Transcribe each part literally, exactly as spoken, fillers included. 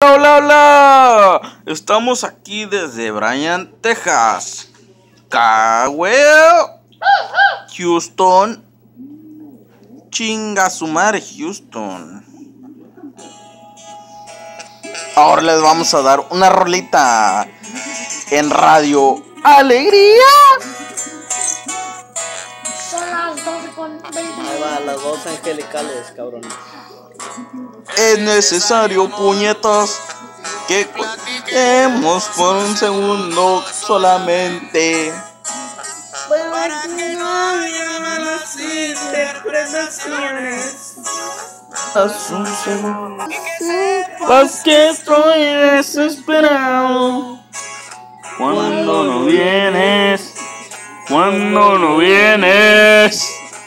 Hola, hola, hola. Estamos aquí desde Bryan, Texas. Cagüeo. Houston. Chinga su madre, Houston. Ahora les vamos a dar una rolita en Radio Alegría. Son las doce con veinte. Ahí va, las dos angelicales, cabrón. Es necesario, puñetas, que contemos por un segundo solamente. Para que no haya las interpretaciones. Haz un segundo. Pues que estoy desesperado. Cuando no vienes, cuando no vienes,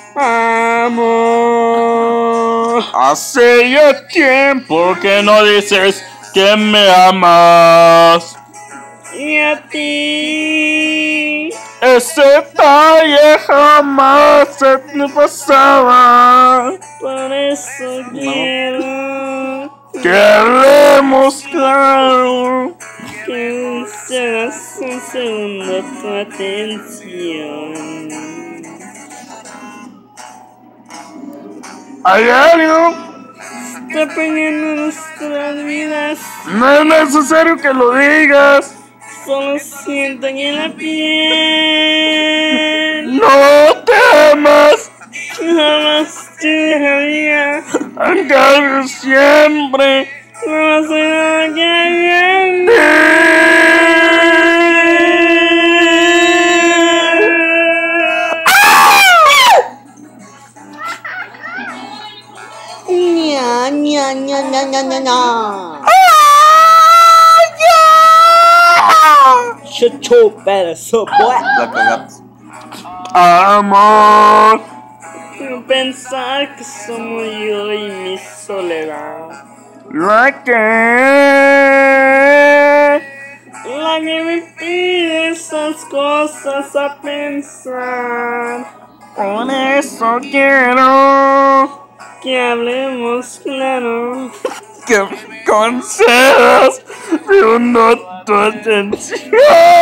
amor. Hace ya tiempo que no dices que me amas. Y a ti. Ese detalle jamás se me pasaba. Por eso quiero Que hablemos claro. que seas un segundo tu atención. ¿Hay algo? Está peleando nuestras vidas. No es necesario que lo digas. Solo siento en la piel. No te amas. Jamás te dejaría. En cambio siempre. No sé lo que hay. Ña, ña, ña, ña, ña, ña, ña. Shut your better up, boy. La cagaste. Amor. Pensar que somos yo y mi soledad. La que. La que me pide esas cosas a pensar. Por eso quiero Que hablemos claro. que me concedas de una tu atención.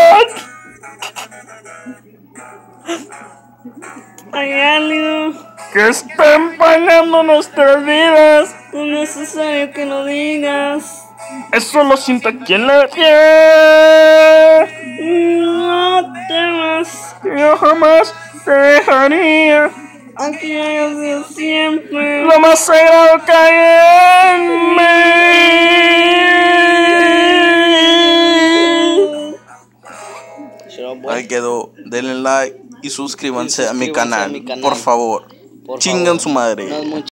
Hay algo. Que está empañando nuestras vidas. No es necesario que lo digas. Eso lo siento aquí en la piel. No temas. Yo jamás te dejaría. Aquí hayas sido siempre. Lo más sagrado que hay en mí. Ahí quedó. Denle like y suscríbanse, Y suscríbanse a, mi canal, a mi canal. por favor. Por Chingan favor. su madre. No es mucho.